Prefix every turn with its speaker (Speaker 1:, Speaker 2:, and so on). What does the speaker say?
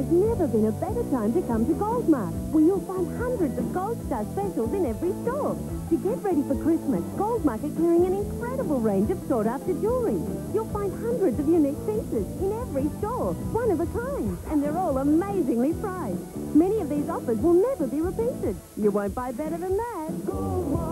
Speaker 1: There's never been a better time to come to Goldmark, where you'll find hundreds of Gold Star specials in every store. To get ready for Christmas, Goldmark are clearing an incredible range of sought-after jewellery. You'll find hundreds of unique pieces in every store, one of a kind, and they're all amazingly priced. Many of these offers will never be repeated. You won't buy better than that. Goldmark.